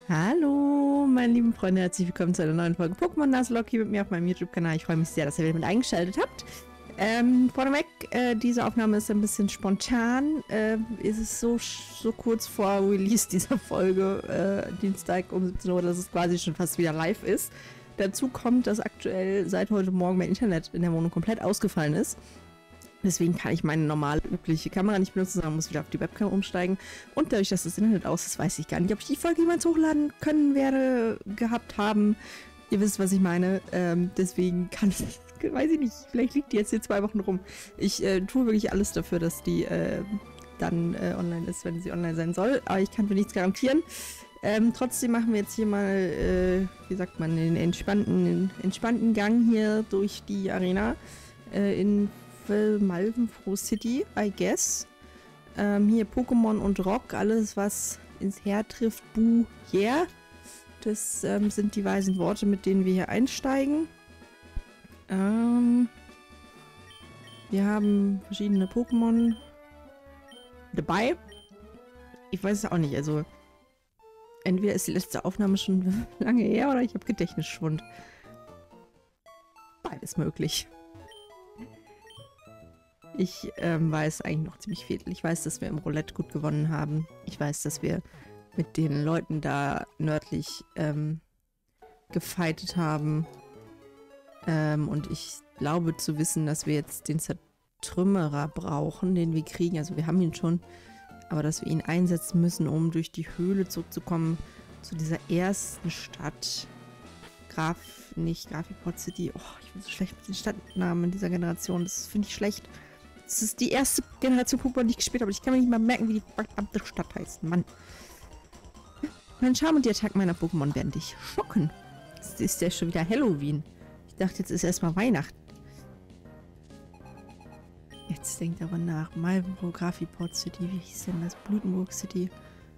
Hallo, meine lieben Freunde, herzlich willkommen zu einer neuen Folge Pokémon Nuzlocke hier mit mir auf meinem YouTube-Kanal. Ich freue mich sehr, dass ihr wieder mit eingeschaltet habt. Vorneweg, diese Aufnahme ist ein bisschen spontan. Ist es so kurz vor Release dieser Folge, Dienstag um 17 Uhr, dass es quasi schon fast wieder live ist. Dazu kommt, dass aktuell seit heute Morgen mein Internet in der Wohnung komplett ausgefallen ist. Deswegen kann ich meine normale, übliche Kamera nicht benutzen, sondern muss wieder auf die Webcam umsteigen. Und dadurch, dass das Internet aus ist, weiß ich gar nicht, ob ich die Folge jemals hochladen können werde, gehabt haben. Ihr wisst, was ich meine. Deswegen kann ich, weiß ich nicht, vielleicht liegt die jetzt hier 2 Wochen rum. Ich tue wirklich alles dafür, dass die dann online ist, wenn sie online sein soll. Aber ich kann für nichts garantieren. Trotzdem machen wir jetzt hier mal, wie sagt man, den entspannten Gang hier durch die Arena in Malvenfroh City, I guess. Hier Pokémon und Rock, alles was ins Herz trifft, buh, yeah. Das sind die weisen Worte, mit denen wir hier einsteigen. Wir haben verschiedene Pokémon dabei. Ich weiß es auch nicht, also entweder ist die letzte Aufnahme schon lange her oder ich habe Gedächtnisschwund. Beides möglich. Ich weiß eigentlich noch ziemlich viel. Ich weiß, dass wir im Roulette gut gewonnen haben. Ich weiß, dass wir mit den Leuten da nördlich gefightet haben. Und ich glaube zu wissen, dass wir jetzt den Zertrümmerer brauchen, den wir kriegen. Also wir haben ihn schon, aber dass wir ihn einsetzen müssen, um durch die Höhle zurückzukommen zu dieser ersten Stadt. Grafiport City. Oh, ich bin so schlecht mit den Stadtnamen in dieser Generation. Das finde ich schlecht. Das ist die erste Generation Pokémon, die ich gespielt habe. Ich kann mir nicht mal merken, wie die verdammte Stadt heißt. Mann. Mein Charme und die Attacken meiner Pokémon werden dich schocken. Jetzt ist ja schon wieder Halloween. Ich dachte, jetzt ist erstmal Weihnachten. Jetzt denkt aber nach. Malvenfroh, Grafiport City. Wie hieß denn das? Blutenburg City.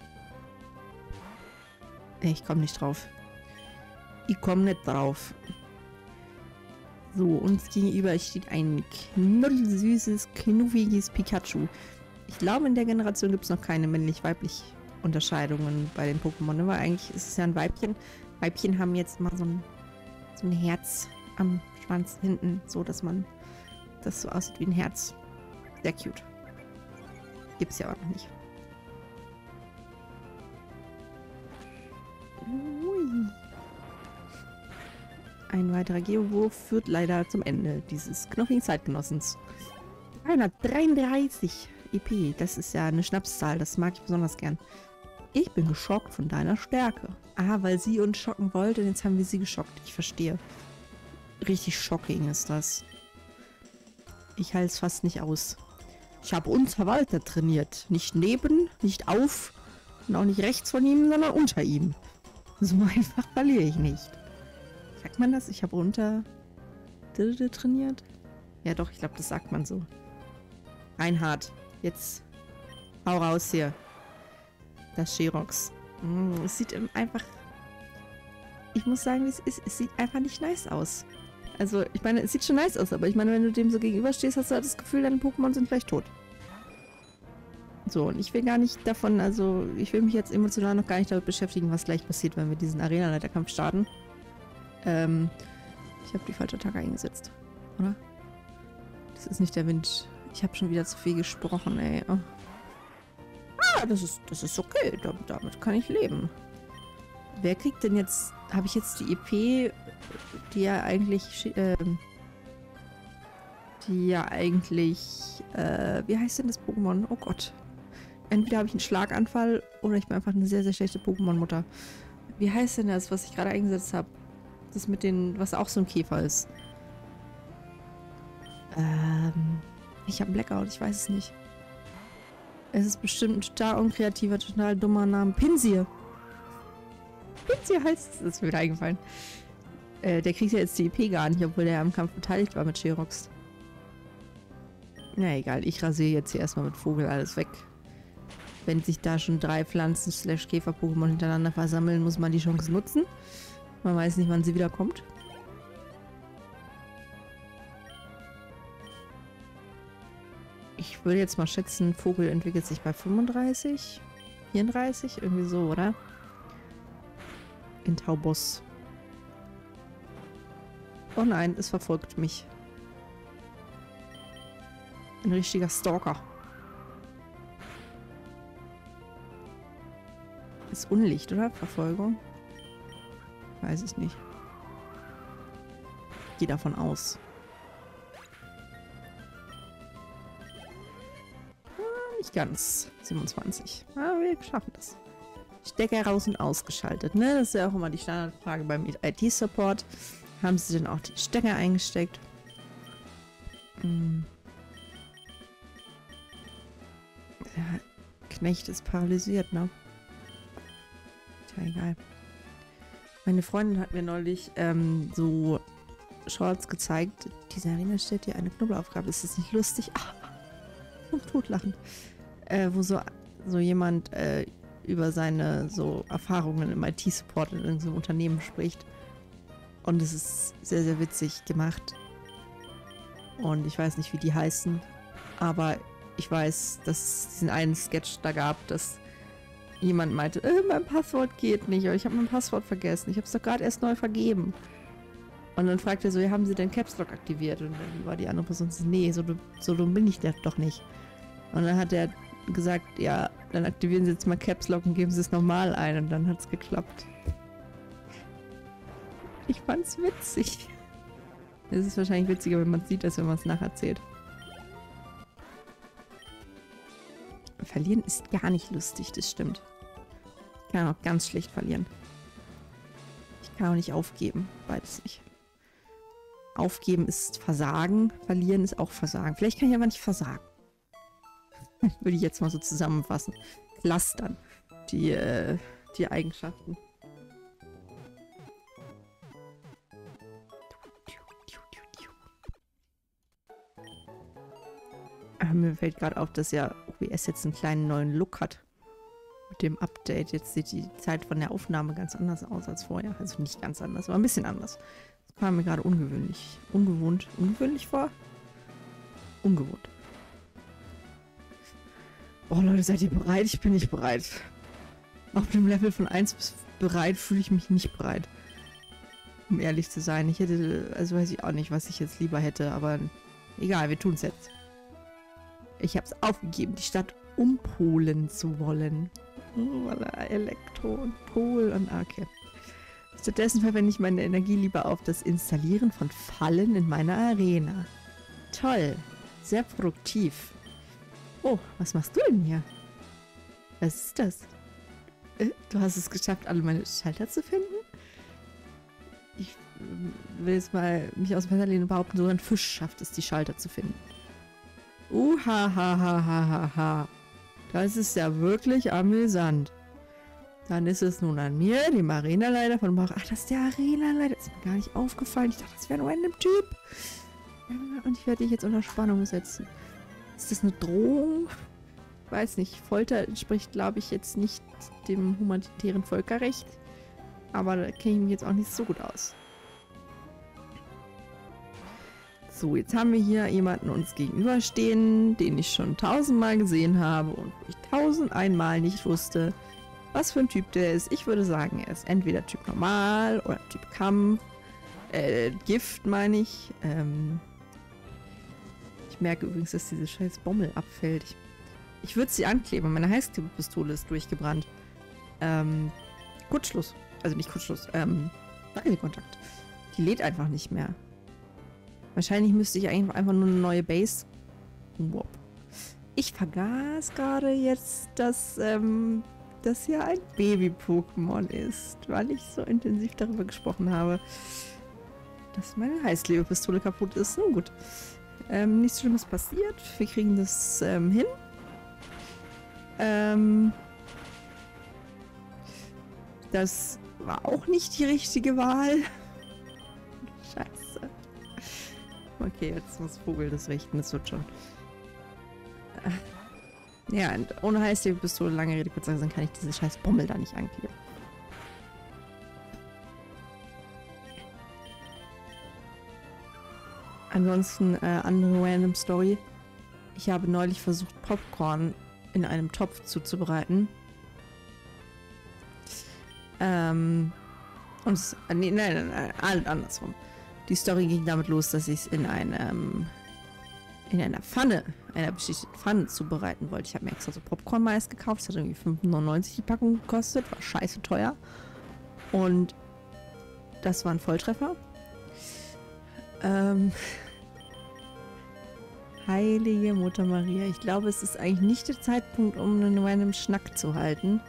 Nee, ich komme nicht drauf. Ich komme nicht drauf. So, uns gegenüber steht ein knuddelsüßes, knuffiges Pikachu. Ich glaube, in der Generation gibt es noch keine männlich-weiblich Unterscheidungen bei den Pokémon. Aber eigentlich ist es ja ein Weibchen. Weibchen haben jetzt mal so ein Herz am Schwanz hinten, so dass man das so aussieht wie ein Herz. Sehr cute. Gibt es ja auch noch nicht. Ui. Ein weiterer Geowurf führt leider zum Ende dieses knocchigen Zeitgenossens. 333 EP, das ist ja eine Schnapszahl, das mag ich besonders gern. Ich bin geschockt von deiner Stärke. Ah, weil sie uns schocken wollte und jetzt haben wir sie geschockt. Ich verstehe. Richtig shocking ist das. Ich halte es fast nicht aus. Ich habe uns Verwalter trainiert. Nicht neben, nicht auf und auch nicht rechts von ihm, sondern unter ihm. So einfach verliere ich nicht. Sagt man das? Ich habe unter trainiert? Ja doch, ich glaube, das sagt man so. Reinhard, jetzt hau raus hier. Das Sherox. Es sieht einfach... Ich muss sagen, wie es ist. Es sieht einfach nicht nice aus. Also, ich meine, es sieht schon nice aus, aber ich meine, wenn du dem so gegenüberstehst, hast du halt das Gefühl, deine Pokémon sind vielleicht tot. So, und ich will gar nicht davon, also, ich will mich jetzt emotional noch gar nicht damit beschäftigen, was gleich passiert, wenn wir diesen Arena-Leiterkampf starten. Ich habe die falsche Attacke eingesetzt, oder? Das ist nicht der Wind. Ich habe schon wieder zu viel gesprochen, ey. Oh. Ah, das ist okay. Damit kann ich leben. Wer kriegt denn jetzt... Habe ich jetzt die EP, die ja eigentlich... wie heißt denn das Pokémon? Oh Gott. Entweder habe ich einen Schlaganfall oder ich bin einfach eine sehr, sehr schlechte Pokémon-Mutter. Wie heißt denn das, was ich gerade eingesetzt habe? Das mit den, was auch so ein Käfer ist. Ich habe einen Blackout, ich weiß es nicht. Es ist bestimmt ein total unkreativer, total dummer Name. Pinsir! Pinsir heißt es, ist mir wieder eingefallen. Der kriegt ja jetzt die EP gar nicht, obwohl der am Kampf beteiligt war mit Sherox. Na egal, ich rasiere jetzt hier erstmal mit Vogel alles weg. Wenn sich da schon 3 Pflanzen-Käfer-Pokémon hintereinander versammeln, muss man die Chance nutzen. Man weiß nicht, wann sie wieder kommt. Ich würde jetzt mal schätzen, Vogel entwickelt sich bei 35, 34, irgendwie so, oder? In Taubos. Oh nein, es verfolgt mich. Ein richtiger Stalker. Ist Unlicht, oder? Verfolgung? Weiß ich nicht. Ich gehe davon aus. Nicht ganz. 27. Aber wir schaffen das. Stecker raus und ausgeschaltet, ne? Das ist ja auch immer die Standardfrage beim IT-Support. Haben sie denn auch die Stecker eingesteckt? Der Knecht ist paralysiert, ne? Tja, egal. Meine Freundin hat mir neulich so Shorts gezeigt. Diese Arena stellt dir eine Knobelaufgabe. Ist das nicht lustig? Und totlachen. Wo so jemand über seine so Erfahrungen im IT-Support in irgendeinem Unternehmen spricht. Und es ist sehr, sehr witzig gemacht. Und ich weiß nicht, wie die heißen. Aber ich weiß, dass es diesen einen Sketch da gab, dass jemand meinte, mein Passwort geht nicht. Oder ich habe mein Passwort vergessen. Ich habe es doch gerade erst neu vergeben. Und dann fragt er so, ja, haben Sie denn Caps Lock aktiviert? Und dann war die andere Person so, nee, so dumm bin ich doch nicht. Und dann hat er gesagt, ja, dann aktivieren Sie jetzt mal Caps Lock und geben Sie es nochmal ein. Und dann hat es geklappt. Ich fand's witzig. Es ist wahrscheinlich witziger, wenn man es sieht, als wenn man es nacherzählt. Verlieren ist gar nicht lustig, das stimmt. Ich kann auch ganz schlecht verlieren. Ich kann auch nicht aufgeben. Beides nicht. Aufgeben ist Versagen, verlieren ist auch Versagen. Vielleicht kann ich aber nicht versagen. Würde ich jetzt mal so zusammenfassen. Clustern. Die Eigenschaften. Mir fällt gerade auf, dass ja OBS jetzt einen kleinen neuen Look hat. Mit dem Update. Jetzt sieht die Zeit von der Aufnahme ganz anders aus als vorher. Also nicht ganz anders, aber ein bisschen anders. Das kam mir gerade ungewöhnlich vor. Ungewohnt. Oh Leute, seid ihr bereit? Ich bin nicht bereit. Auf dem Level von 1 bis bereit fühle ich mich nicht bereit. Um ehrlich zu sein. Ich hätte, also weiß ich auch nicht, was ich jetzt lieber hätte, aber egal, wir tun es jetzt. Ich habe es aufgegeben, die Stadt umpolen zu wollen. Elektro und Pol und okay. Stattdessen verwende ich meine Energie lieber auf das Installieren von Fallen in meiner Arena. Toll. Sehr produktiv. Oh, was machst du denn hier? Was ist das? Du hast es geschafft, alle meine Schalter zu finden? Ich will jetzt mal mich aus dem Fenster lehnen und behaupten, so ein Fisch schafft es, die Schalter zu finden. Ha, ha, ha, ha, ha, ha. Das ist ja wirklich amüsant. Dann ist es nun an mir, dem Arenaleiter von Bach. Ach, das ist der Arenaleiter. Das ist mir gar nicht aufgefallen. Ich dachte, das wäre ein random Typ. Und ich werde dich jetzt unter Spannung setzen. Ist das eine Drohung? Ich weiß nicht. Folter entspricht, glaube ich, jetzt nicht dem humanitären Völkerrecht. Aber da kenne ich mich jetzt auch nicht so gut aus. So, jetzt haben wir hier jemanden uns gegenüberstehen, den ich schon 1000-mal gesehen habe und wo ich 1001-mal nicht wusste, was für ein Typ der ist. Ich würde sagen, er ist entweder Typ Normal oder Typ Kampf. Gift meine ich. Ich merke übrigens, dass diese scheiß Bommel abfällt. Ich würde sie ankleben. Meine Heißklebepistole ist durchgebrannt. Kurzschluss. Also nicht Kurzschluss. Kontakt. Die lädt einfach nicht mehr. Wahrscheinlich müsste ich einfach nur eine neue Base. Wow. Ich vergaß gerade jetzt, dass das hier ein Baby-Pokémon ist, weil ich so intensiv darüber gesprochen habe, dass meine Heißklebepistole kaputt ist. Nun gut. Nichts Schlimmes passiert. Wir kriegen das hin. Das war auch nicht die richtige Wahl. Scheiße. Okay, jetzt muss Vogel das richten, das wird schon. Ja, und ohne Heißklebepistole, lange Rede, kurzer Sinn, kann ich diese scheiß Bommel da nicht ankleben. Ansonsten, andere random Story. Ich habe neulich versucht, Popcorn in einem Topf zuzubereiten. Und nee, nein, andersrum. Die Story ging damit los, dass ich es in einer Pfanne, einer beschichteten Pfanne zubereiten wollte. Ich habe mir extra so Popcorn-Mais gekauft. Das hat irgendwie 5,99 die Packung gekostet. War scheiße teuer. Und das war ein Volltreffer. Heilige Mutter Maria. Ich glaube, es ist eigentlich nicht der Zeitpunkt, um einen random Schnack zu halten.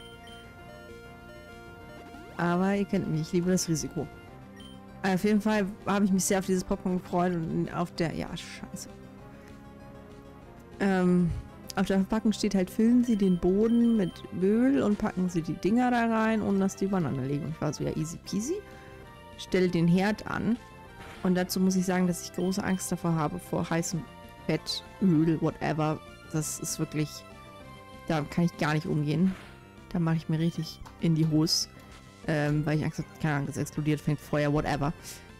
Aber ihr kennt mich, ich liebe das Risiko. Auf jeden Fall habe ich mich sehr auf dieses Popcorn gefreut und auf der... Ja, scheiße. Auf der Verpackung steht halt, füllen Sie den Boden mit Öl und packen Sie die Dinger da rein, ohne dass die übereinander liegen. Und ich war so, ja, easy peasy. Stelle den Herd an. Und dazu muss ich sagen, dass ich große Angst davor habe, vor heißem Fett, Öl, whatever. Das ist wirklich... Da kann ich gar nicht umgehen. Da mache ich mir richtig in die Hose. Weil ich Angst habe, keine Ahnung, es explodiert, fängt Feuer, whatever.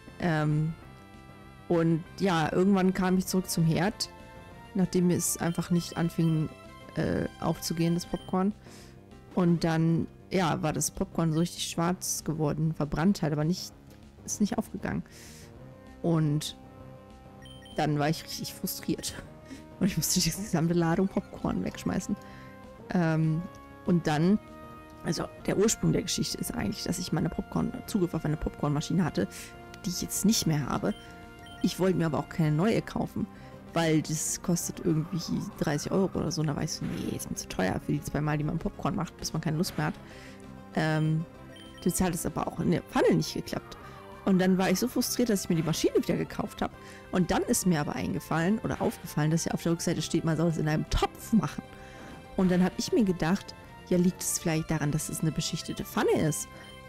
Und ja, irgendwann kam ich zurück zum Herd, nachdem es einfach nicht anfing aufzugehen, das Popcorn. Und dann, ja, war das Popcorn so richtig schwarz geworden, verbrannt halt, aber ist nicht aufgegangen. Und dann war ich richtig frustriert. Und ich musste die gesamte Ladung Popcorn wegschmeißen. Und dann... Also der Ursprung der Geschichte ist eigentlich, dass ich Zugriff auf eine Popcornmaschine hatte, die ich jetzt nicht mehr habe. Ich wollte mir aber auch keine neue kaufen, weil das kostet irgendwie 30 € oder so. Und da war ich so, nee, ist mir zu teuer für die 2 Mal, die man Popcorn macht, bis man keine Lust mehr hat. Das hat es aber auch in der Pfanne nicht geklappt. Und dann war ich so frustriert, dass ich mir die Maschine wieder gekauft habe. Und dann ist mir aber aufgefallen, dass ja auf der Rückseite steht, man soll es in einem Topf machen. Und dann habe ich mir gedacht, ja, liegt es vielleicht daran, dass es eine beschichtete Pfanne ist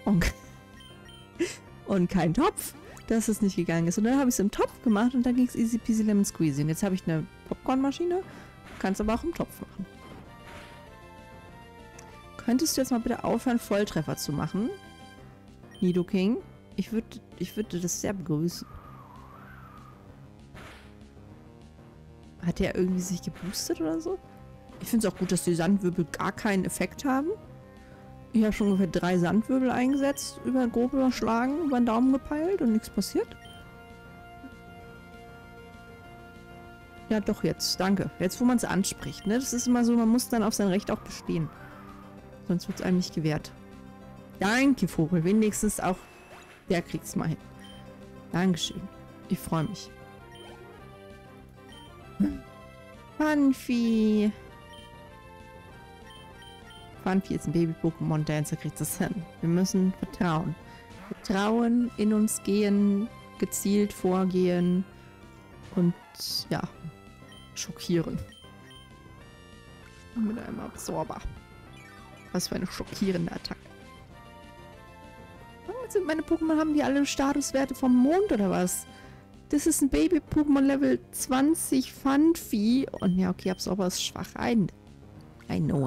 und kein Topf, dass es nicht gegangen ist. Und dann habe ich es im Topf gemacht und dann ging es easy peasy lemon squeezy. Und jetzt habe ich eine Popcornmaschine, kannst aber auch im Topf machen. Könntest du jetzt mal bitte aufhören, Volltreffer zu machen? Nidoking? Ich würde das sehr begrüßen. Hat der irgendwie sich geboostet oder so? Ich finde es auch gut, dass die Sandwirbel gar keinen Effekt haben. Ich habe schon ungefähr 3 Sandwirbel eingesetzt, grob überschlagen, über den Daumen gepeilt und nichts passiert. Ja, doch jetzt. Danke. Jetzt, wo man es anspricht. Ne? Das ist immer so, man muss dann auf sein Recht auch bestehen. Sonst wird es einem nicht gewährt. Danke, Vogel. Wenigstens auch der kriegt es mal hin. Dankeschön. Ich freue mich. Funfi. Funfi ist ein Baby-Pokémon, Dancer kriegt das hin. Wir müssen vertrauen. Vertrauen, in uns gehen, gezielt vorgehen und, ja, schockieren. Mit einem Absorber. Was für eine schockierende Attacke. Sind meine Pokémon, haben die alle Statuswerte vom Mond oder was? Das ist ein Baby-Pokémon Level 20 Funfi. Und ja, okay, Absorber ist schwach. I know.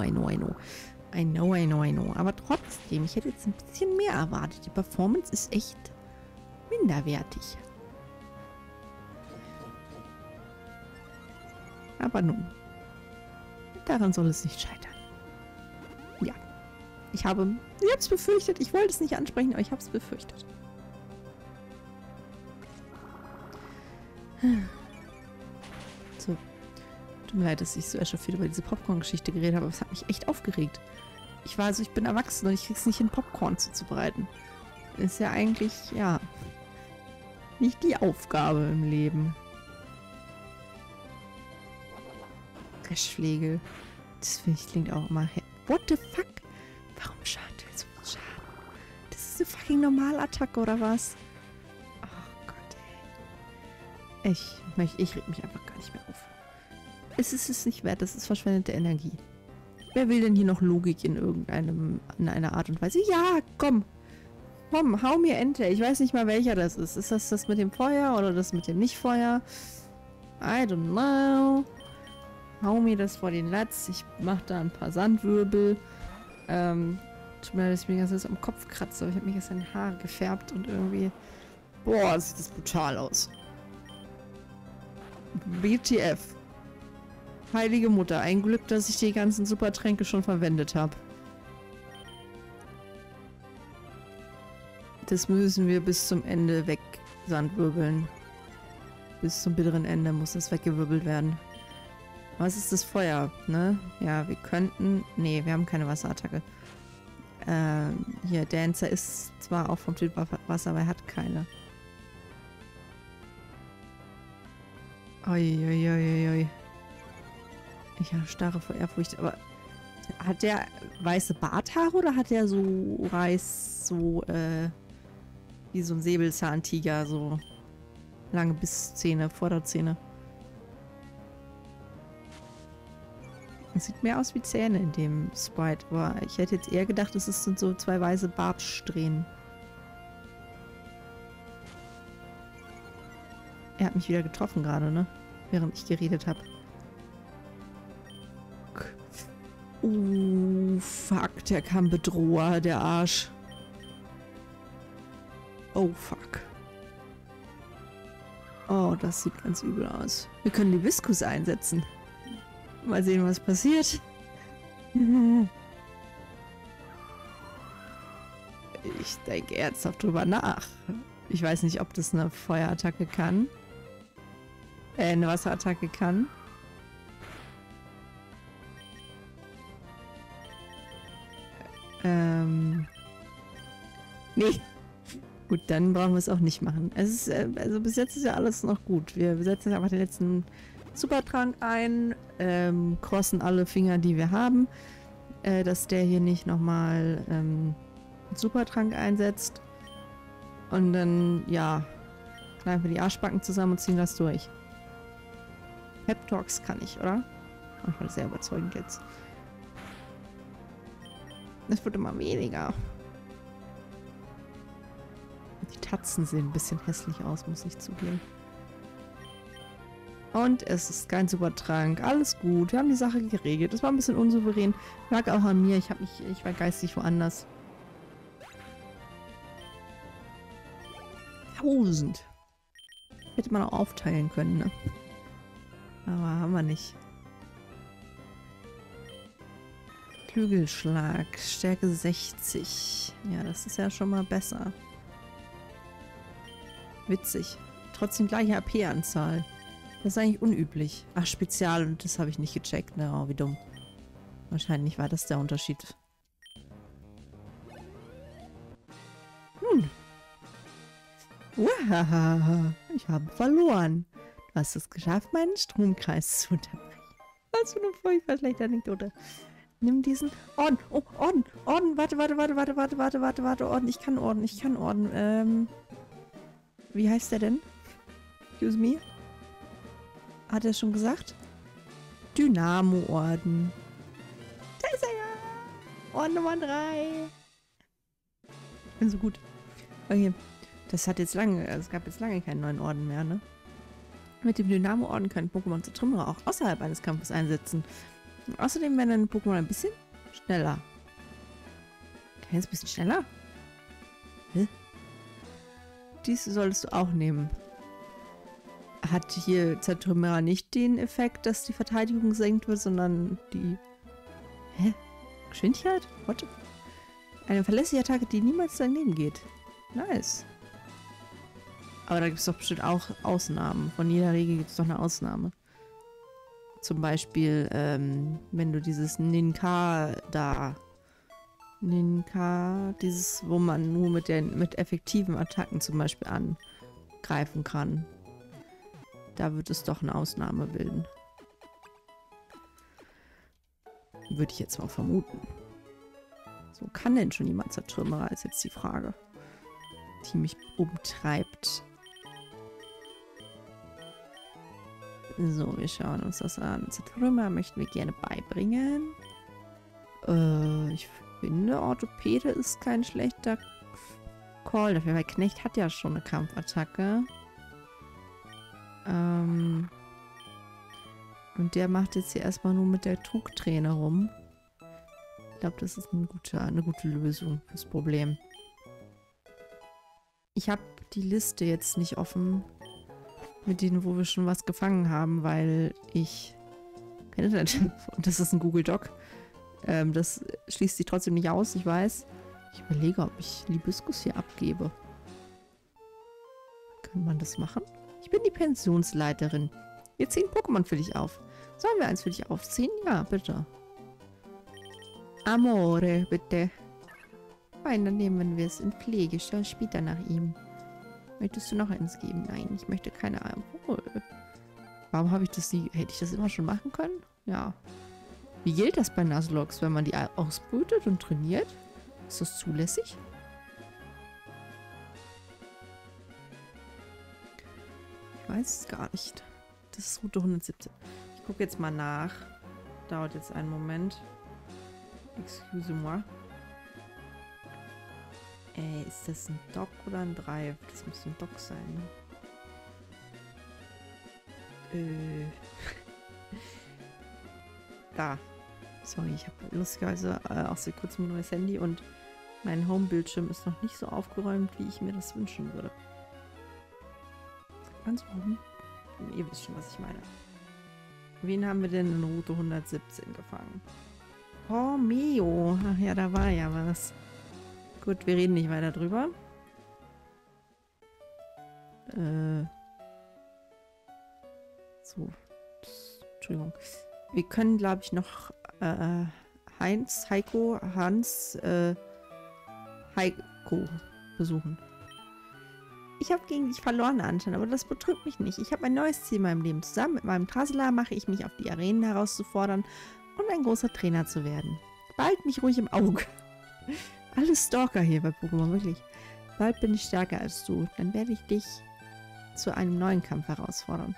Aber trotzdem, ich hätte jetzt ein bisschen mehr erwartet. Die Performance ist echt minderwertig. Aber nun, daran soll es nicht scheitern. Ja, ich habe es befürchtet. Ich wollte es nicht ansprechen, aber ich habe es befürchtet. So. Tut mir leid, dass ich so echauffiert über diese Popcorn-Geschichte geredet habe, aber es hat mich echt aufgeregt. Ich bin erwachsen und ich krieg's nicht hin, Popcorn zuzubereiten. Ist ja eigentlich, ja, nicht die Aufgabe im Leben. Dreschflegel. Das finde ich klingt auch immer... What the fuck? Warum schadet der so viel Schaden? Das ist eine fucking Normalattacke oder was? Oh Gott, ey. Ich reg mich einfach gar nicht mehr auf. Es ist es nicht wert, das ist verschwendete Energie. Wer will denn hier noch Logik in einer Art und Weise? Ja, komm, hau mir Ente. Ich weiß nicht mal, welcher das ist. Ist das mit dem Feuer oder das mit dem Nicht-Feuer? I don't know. Hau mir das vor den Latz. Ich mach da ein paar Sandwirbel. Tut mir leid, dass ich mir ganz am Kopf kratze. Aber ich habe mir gestern die Haare gefärbt und irgendwie... Boah, sieht das brutal aus. WTF. Heilige Mutter, ein Glück, dass ich die ganzen Supertränke schon verwendet habe. Das müssen wir bis zum Ende wegsandwirbeln. Bis zum bitteren Ende muss das weggewirbelt werden. Was ist das Feuer, ne? Ja, wir könnten... Nee, wir haben keine Wasserattacke. Hier, Dancer ist zwar auch vom Typ Wasser, aber er hat keine. Uiuiuiui. Ich habe starre vor Ehrfurcht, aber... Hat der weiße Barthaare oder hat der so wie so ein Säbelzahntiger, so lange Bisszähne, Vorderzähne? Das sieht mehr aus wie Zähne in dem Sprite, aber ich hätte jetzt eher gedacht, es sind so zwei weiße Bartsträhnen. Er hat mich wieder getroffen gerade, ne? Während ich geredet habe. Fuck, der Kampfbedroher, der Arsch. Oh, fuck. Oh, das sieht ganz übel aus. Wir können die Viskus einsetzen. Mal sehen, was passiert. Ich denke ernsthaft drüber nach. Ich weiß nicht, ob das eine Feuerattacke kann. Eine Wasserattacke kann. Nee. Gut, dann brauchen wir es auch nicht machen. Es ist, also bis jetzt ist ja alles noch gut. Wir setzen einfach den letzten Supertrank ein, crossen alle Finger, die wir haben, dass der hier nicht nochmal einen Supertrank einsetzt. Und dann, ja, kneifen wir die Arschbacken zusammen und ziehen das durch. Pep Talks kann ich, oder? Das war sehr überzeugend jetzt. Es wird immer weniger. Die Tatzen sehen ein bisschen hässlich aus, muss ich zugeben. Und es ist kein Supertrank. Alles gut. Wir haben die Sache geregelt. Es war ein bisschen unsouverän. Lag auch an mir. Ich war geistig woanders. 1000. Hätte man auch aufteilen können, ne? Aber haben wir nicht. Flügelschlag. Stärke 60. Ja, das ist ja schon mal besser. Witzig. Trotzdem gleiche AP-Anzahl. Das ist eigentlich unüblich. Ach, Spezial, und das habe ich nicht gecheckt. Ne? Oh, wie dumm. Wahrscheinlich war das der Unterschied. Uahaha. Ich habe verloren. Du hast es geschafft, meinen Stromkreis zu unterbrechen. Was für eine furchtbar schlechte Anekdote. Nimm diesen Orden. Oh, Orden. Orden. Warte. Orden. Ich kann Orden. Wie heißt der denn? Excuse me. Hat er schon gesagt? Dynamo-Orden. Da ist er ja. Orden Nummer 3. Ich bin so gut. Okay. Das hat jetzt lange, es gab jetzt lange keinen neuen Orden mehr, ne? Mit dem Dynamo-Orden können Pokémon Zertrümmerer auch außerhalb eines Kampfes einsetzen. Und außerdem werden dann Pokémon ein bisschen schneller. Ein bisschen schneller? Hä? Dies solltest du auch nehmen. Hat hier Zertrümmerer nicht den Effekt, dass die Verteidigung gesenkt wird, sondern die... Hä? Geschwindigkeit? What? Eine verlässliche Attacke, die niemals daneben geht. Nice. Aber da gibt es doch bestimmt auch Ausnahmen. Von jeder Regel gibt es doch eine Ausnahme. Zum Beispiel, wenn du dieses Ninka da... Ninka, dieses, wo man nur mit effektiven Attacken zum Beispiel angreifen kann. Da wird es doch eine Ausnahme bilden. Würde ich jetzt mal vermuten. So, kann denn schon jemand Zertrümmerer, ist jetzt die Frage, die mich umtreibt. So, wir schauen uns das an. Zertrümmerer möchten wir gerne beibringen. Ich finde, Orthopäde ist kein schlechter Call dafür, weil Knecht hat ja schon eine Kampfattacke. Und der macht jetzt hier erstmal nur mit der Trugträne rum. Ich glaube, das ist eine gute Lösung fürs Problem. Ich habe die Liste jetzt nicht offen, mit denen, wo wir schon was gefangen haben, weil ich kein Internet habe. Und das ist ein Google Doc. Das schließt sich trotzdem nicht aus, ich weiß. Ich überlege, ob ich Libiskus hier abgebe. Kann man das machen? Ich bin die Pensionsleiterin. Wir ziehen Pokémon für dich auf. Sollen wir eins für dich aufziehen? Ja, bitte. Amore, bitte. Fein, dann nehmen wir es in Pflege. Schau später nach ihm. Möchtest du noch eins geben? Nein, ich möchte keine Amore. Warum habe ich das nie... Hätte ich das immer schon machen können? Ja. Wie gilt das bei Nuzlocke, wenn man die ausbrütet und trainiert? Ist das zulässig? Ich weiß es gar nicht. Das ist Route 117. Ich gucke jetzt mal nach. Dauert jetzt einen Moment. Excuse-moi. Ist das ein Dock oder ein Drive? Das muss ein Dock sein. Da. Sorry, ich habe lustigerweise auch seit kurzem ein neues Handy und mein Home-Bildschirm ist noch nicht so aufgeräumt, wie ich mir das wünschen würde. Ganz oben. Ihr wisst schon, was ich meine. Wen haben wir denn in Route 117 gefangen? Oh, Mio. Ach ja, da war ja was. Gut, wir reden nicht weiter drüber. So. Entschuldigung. Wir können, glaube ich, noch Heiko, Hans, Heiko besuchen. Ich habe gegen dich verloren, Anton, aber das betrübt mich nicht. Ich habe ein neues Ziel in meinem Leben. Zusammen mit meinem Trasela mache ich mich auf die Arenen herauszufordern und ein großer Trainer zu werden. Behalt mich ruhig im Auge. Alle Stalker hier bei Pokémon, wirklich. Bald bin ich stärker als du. Dann werde ich dich zu einem neuen Kampf herausfordern.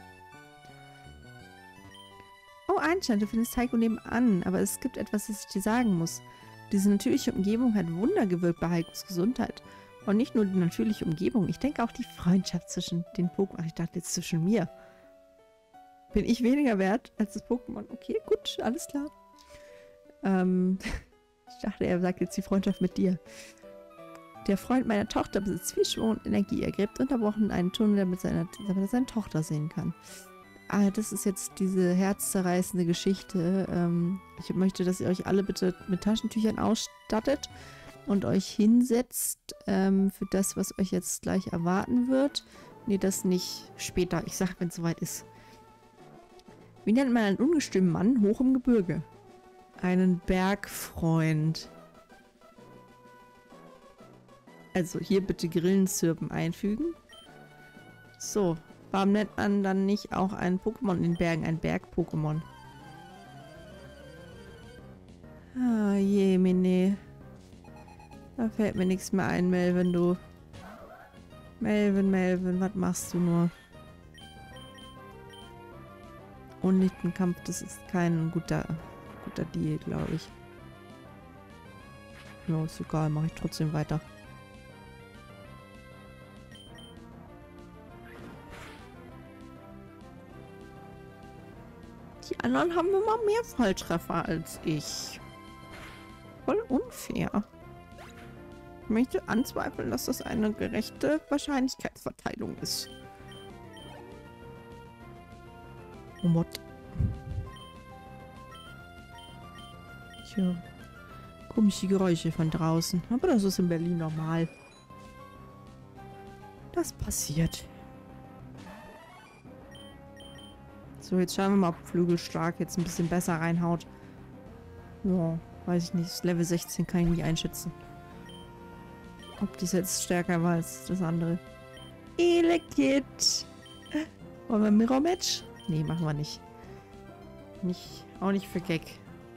Oh, Einstein, du findest Heiko nebenan, aber es gibt etwas, das ich dir sagen muss. Diese natürliche Umgebung hat Wunder gewirkt bei Heikos Gesundheit. Und nicht nur die natürliche Umgebung, ich denke auch die Freundschaft zwischen den Pokémon. Ach, ich dachte jetzt zwischen mir. Bin ich weniger wert als das Pokémon? Okay, gut, alles klar. Ich dachte, er sagt jetzt die Freundschaft mit dir. Der Freund meiner Tochter besitzt viel Schwung und Energie. Er gräbt unterbrochen einen Tunnel, damit er seine Tochter sehen kann. Ah, das ist jetzt diese herzzerreißende Geschichte. Ich möchte, dass ihr euch alle bitte mit Taschentüchern ausstattet und euch hinsetzt für das, was euch jetzt gleich erwarten wird. Nee, das nicht. Später. Ich sag, wenn es soweit ist. Wie nennt man einen ungestümen Mann hoch im Gebirge? Einen Bergfreund. Also hier bitte Grillenzirpen einfügen. So. Warum nennt man dann nicht auch ein Pokémon in den Bergen? Ein Berg-Pokémon. Ah, je, Mine. Da fällt mir nichts mehr ein, Melvin, du. Melvin, was machst du nur? Unlichtenkampf, das ist kein guter Deal, glaube ich. Ja, ist egal, mache ich trotzdem weiter. Die anderen haben immer mehr Volltreffer als ich. Voll unfair. Ich möchte anzweifeln, dass das eine gerechte Wahrscheinlichkeitsverteilung ist. Oh Gott. Tja. Komische Geräusche von draußen. Aber das ist in Berlin normal. Das passiert. So, jetzt schauen wir mal, ob Flügelstark jetzt ein bisschen besser reinhaut. Ja, weiß ich nicht. Das Level 16 kann ich nicht einschätzen. Ob das jetzt stärker war als das andere. Elekid! Wollen wir ein Mirror-Match? Nee, machen wir nicht. Auch nicht für Gag.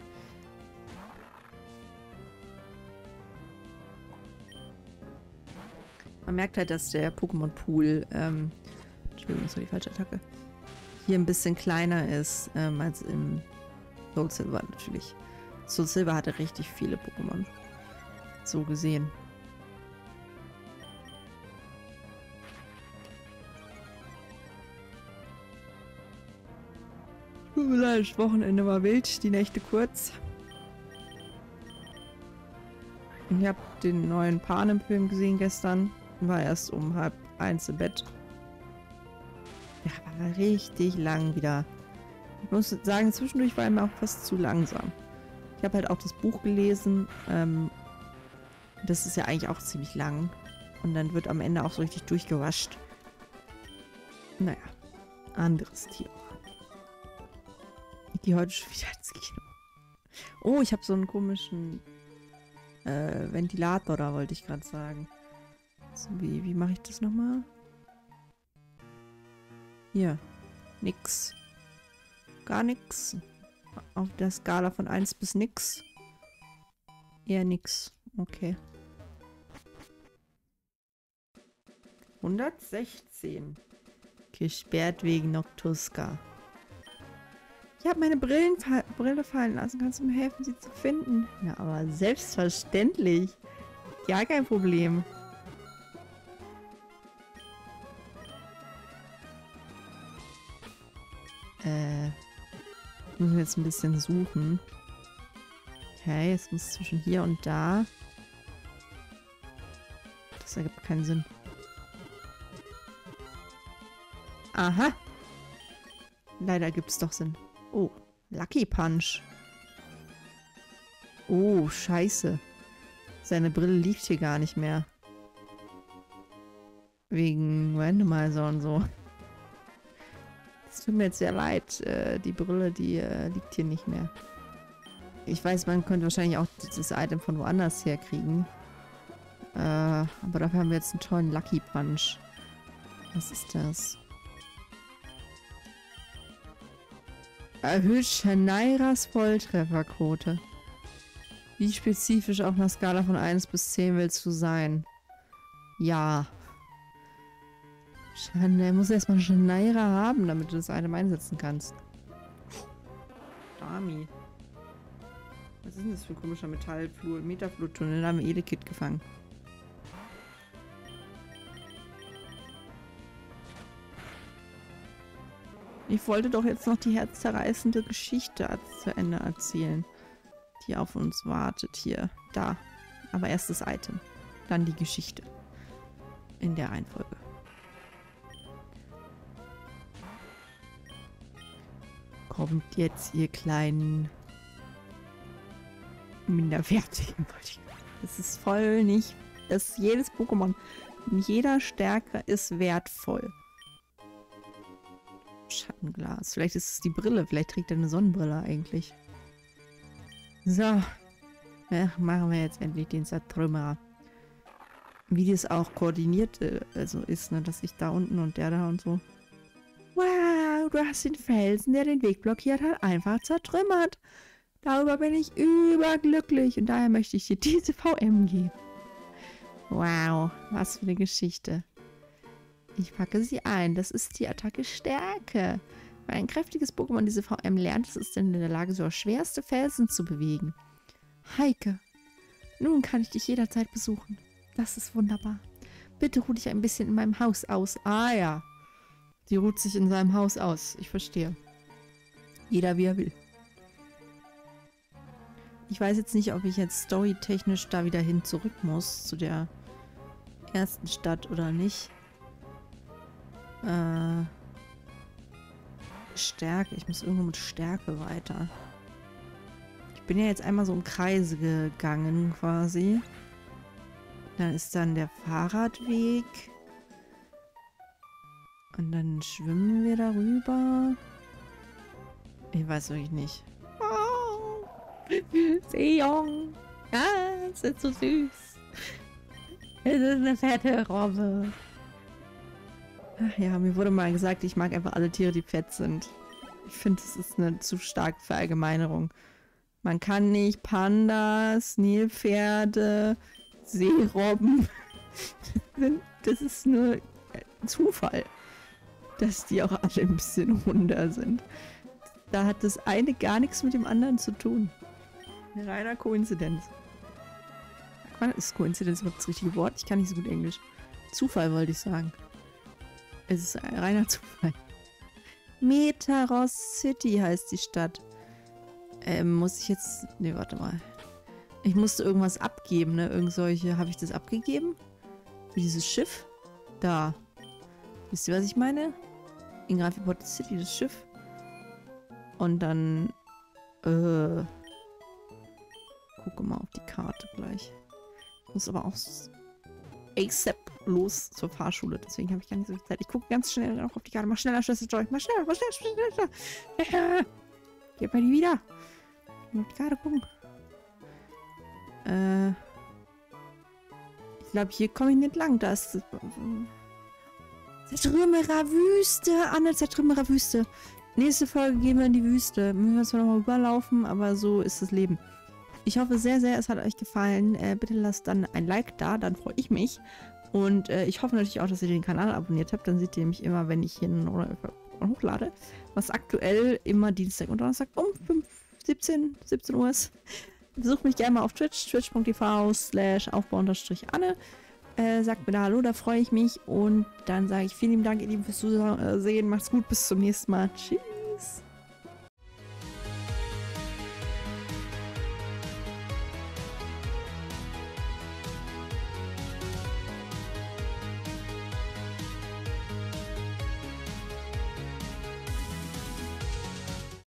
Man merkt halt, dass der Pokémon-Pool, Entschuldigung, das war die falsche Attacke, hier ein bisschen kleiner ist, als im Soul Silver natürlich. Soul Silver hatte richtig viele Pokémon. So gesehen. Tut mir leid, das Wochenende war wild, die Nächte kurz. Ich habe den neuen Panem-Film gesehen gestern. War erst um 12:30 im Bett. Ja, war richtig lang wieder. Ich muss sagen, zwischendurch war er mir auch fast zu langsam. Ich habe halt auch das Buch gelesen. Das ist ja eigentlich auch ziemlich lang. Und dann wird am Ende auch so richtig durchgewascht. Naja, anderes Thema. Ich gehe heute schon wieder ins Kino. Oh, ich habe so einen komischen Ventilator da, wollte ich gerade sagen. So, wie mache ich das nochmal? Hier. Nix. Gar nix. Auf der Skala von 1 bis nix. Eher nix. Okay. 116. Gesperrt wegen Noctuska. Ich habe meine Brille fallen lassen. Kannst du mir helfen, sie zu finden? Ja, aber selbstverständlich. Ja, kein Problem. Müssen wir jetzt ein bisschen suchen. Okay, es muss zwischen hier und da. Das ergibt keinen Sinn. Aha. Leider gibt es doch Sinn. Oh, Lucky Punch. Oh, scheiße. Seine Brille liegt hier gar nicht mehr. Wegen Randomizer und so. Es tut mir jetzt sehr leid. Die Brille, die liegt hier nicht mehr. Ich weiß, man könnte wahrscheinlich auch dieses Item von woanders herkriegen. Aber dafür haben wir jetzt einen tollen Lucky Punch. Was ist das? Erhöht Shanairas Volltrefferquote. Wie spezifisch auf einer Skala von 1 bis 10 willst du sein? Ja. Er muss erstmal Shanaira haben, damit du das Item einsetzen kannst. Dami. Was ist denn das für ein komischer Metaflutunnel? Da haben wir Elekid gefangen. Ich wollte doch jetzt noch die herzzerreißende Geschichte zu Ende erzählen, die auf uns wartet hier. Da. Aber erst das Item. Dann die Geschichte. In der Reihenfolge. Kommt jetzt, ihr kleinen Minderwertigen. Das ist voll nicht... Das jedes Pokémon in jeder Stärke ist wertvoll. Schattenglas. Vielleicht ist es die Brille. Vielleicht trägt er eine Sonnenbrille eigentlich. So. Ja, machen wir jetzt endlich den Zertrümmerer. Wie das auch koordiniert also ist, ne? Dass ich da unten und der da und so. Wow, du hast den Felsen, der den Weg blockiert hat, einfach zertrümmert. Darüber bin ich überglücklich und daher möchte ich dir diese VM geben. Wow, was für eine Geschichte. Ich packe sie ein. Das ist die Attacke Stärke. Wenn ein kräftiges Pokémon diese VM lernt, ist es dann in der Lage, so schwerste Felsen zu bewegen. Heike, nun kann ich dich jederzeit besuchen. Das ist wunderbar. Bitte ruh dich ein bisschen in meinem Haus aus. Ah ja. Die ruht sich in seinem Haus aus. Ich verstehe. Jeder wie er will. Ich weiß jetzt nicht, ob ich jetzt storytechnisch da wieder hin zurück muss zu der ersten Stadt oder nicht. Stärke. Ich muss irgendwo mit Stärke weiter. Ich bin ja jetzt einmal so im Kreise gegangen quasi. Dann ist dann der Fahrradweg. Und dann schwimmen wir darüber. Ich weiß wirklich nicht. Oh, Seejong. Ah, es ist so süß. Es ist eine fette Robbe. Ach ja, mir wurde mal gesagt, ich mag einfach alle Tiere, die fett sind. Ich finde, das ist eine zu starke Verallgemeinerung. Man kann nicht Pandas, Nilpferde, Seerobben. Das ist nur Zufall, dass die auch alle ein bisschen runder sind. Da hat das eine gar nichts mit dem anderen zu tun. Eine reiner Koinzidenz. Ist Koinzidenz überhaupt das richtige Wort? Ich kann nicht so gut Englisch. Zufall wollte ich sagen. Es ist ein reiner Zufall. Metaros City heißt die Stadt. Muss ich jetzt... Ne, warte mal. Ich musste irgendwas abgeben, ne? Irgend solche... Habe ich das abgegeben? Für dieses Schiff? Da. Wisst ihr, was ich meine? In Grafiport City, das Schiff. Und dann... Gucke mal auf die Karte gleich. Muss aber auch ASAP los zur Fahrschule. Deswegen habe ich gar nicht so viel Zeit. Ich gucke ganz schnell noch auf die Karte. Mach schneller, Schwester Joy. Mach schneller, mach schneller, schneller, schneller. Gib mir die wieder. Ich muss auf die Karte gucken. Ich glaube, hier komme ich nicht lang. Da ist Zertrümmerer Wüste. Anne, Zertrümmerer Wüste. Nächste Folge gehen wir in die Wüste. Müssen wir zwar nochmal überlaufen, aber so ist das Leben. Ich hoffe sehr, sehr, es hat euch gefallen. Bitte lasst dann ein Like da, dann freue ich mich. Und ich hoffe natürlich auch, dass ihr den Kanal abonniert habt. Dann seht ihr mich immer, wenn ich hier hochlade. Was aktuell immer Dienstag und Donnerstag um 17 Uhr ist. Besucht mich gerne mal auf Twitch, twitch.tv/aufbau_Anne. Sagt mir da Hallo, da freue ich mich. Und dann sage ich vielen lieben Dank, ihr Lieben, fürs Zusehen. Macht's gut, bis zum nächsten Mal. Tschüss.